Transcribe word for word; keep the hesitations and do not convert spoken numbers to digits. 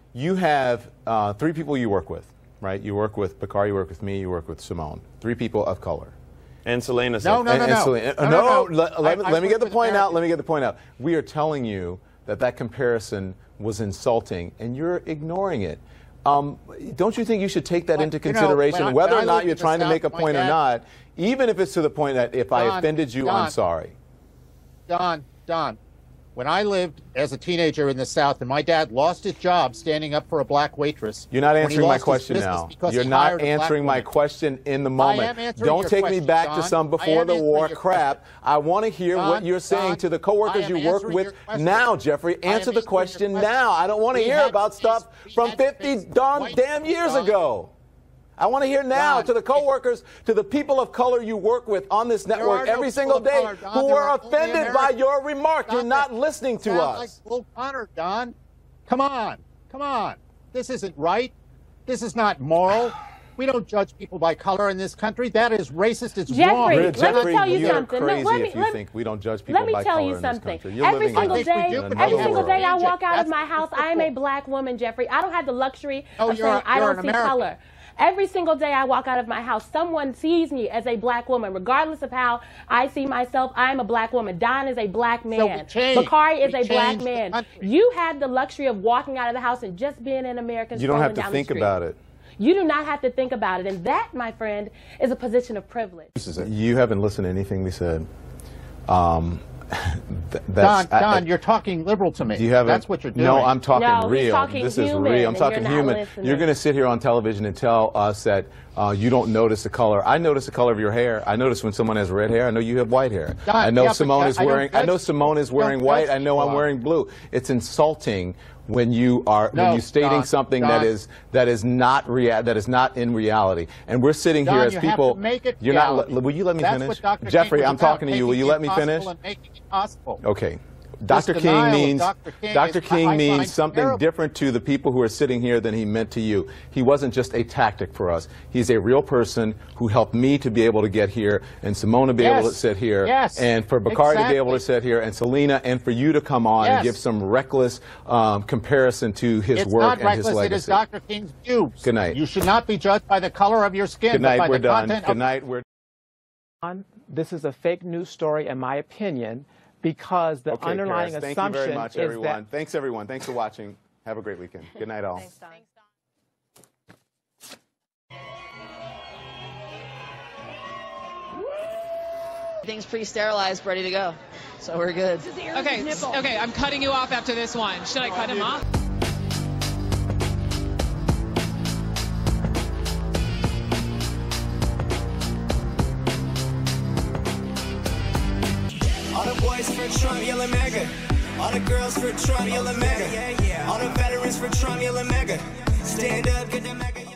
you have uh, three people you work with, right? You work with Bakari, you work with me, you work with Simone. Three people of color. And Selena. No, no, no, and, no. And Selena, no. no, no, no. Let, let, I, let me I get the point American. out. Let me get the point out. We are telling you that that comparison was insulting, and you're ignoring it. Um, don't you think you should take that but, into you know, consideration, I, whether or not you're in trying to South, make a point or dad, not, even if it's to the point that if Don, I offended you, Don, I'm sorry. Don, Don, when I lived as a teenager in the South and my dad lost his job standing up for a black waitress. You're not answering my lost his question business now. You're he not hired a black answering my woman. question in the I moment. am answering Don't your take question, me back Don. to some I before am the answering war your crap. question. I want to hear Don, what you're saying Don, to the I coworkers am you work answering with your question. now, Jeffrey. I am Answer the answering your question question. now. I don't want to We hear had about to stuff face- from we had to fifty face darn white damn people, years Don. ago. I want to hear now Don, to the coworkers, to the people of color you work with on this There network are no every people single of day color, Don. who There are are only offended by Americans. your remark. Stop You're not it. listening to Sound us. like Bull Connor, Don. Come on. Come on. This isn't right. This is not moral. We don't judge people by color in this country. That is racist. It's Jeffrey, wrong. let me Jeffrey, tell you you're something. No, crazy let me- if you let- think we don't judge people Let me by tell color you in this something. country. You're Every living single in I think we day, do, in but every another single day I world. walk out of That's my the house, I am a simple. black woman, Jeffrey. I don't have the luxury Oh, of you're saying a- I you're don't an see American. color. Every single day I walk out of my house, someone sees me as a black woman, regardless of how I see myself. I am a black woman. Don is a black So we man. changed. Bakari is We a black changed the man. country. You had the luxury of walking out of the house and just being an American. You don't have strolling to down the think street. about it. You do not have to think about it. And that, my friend, is a position of privilege. You haven't listened to anything we said. Um, th Don, that's, I- Don, you're talking liberal to me. Do you have That's a, what you're doing. No, I'm talking No, he's real. talking this is human, real. I'm and talking you're not human. listening. You're going to sit here on television and tell us that uh, you don't notice the color. I notice the color of your hair. I notice when someone has red hair. I know you have white hair. Don, I know yeah, but Simone I- is I don't wearing. I know judge- Simone is don't wearing judge white. I know people I'm on- wearing blue. It's insulting when you are No, when you stating Don, something Don. that is that is not rea- that is not in reality. And we're sitting Don, here as you people. have to make it You're reality. not. Will you let me That's finish? what Doctor Jeffrey, King was I'm about, talking to you. Will making you the let me impossible finish? and making it possible. Okay. Doctor This King denial of means Doctor King Doctor is- King I means find something terrible. different to the people who are sitting here than he meant to you. He wasn't just a tactic for us. He's a real person who helped me to be able to get here, and Simone to be Yes. able to sit here, Yes. and for Bakari to be able to Exactly. sit here, and Selena, and for you to come on and Yes. give some reckless um, comparison to his It's work not and reckless. his It is legacy. Doctor King's views. Good night. You should not be judged by the color of your skin, Good but by night. We're the done. content Good of night. We're This is a fake news story, in my opinion, because the okay, underlying Paris, thank assumption you very much, is everyone. that. Thanks, everyone. Thanks for watching. Have a great weekend. Good night, all. Thanks, Don. Everything's pre-sterilized, ready to go. So we're good. Okay, okay, I'm cutting you off after this one. Should I cut him off? All the boys for Trump yelling mega. All the girls for Trump yelling mega. All the veterans for Trump yelling mega. Stand up, get the mega.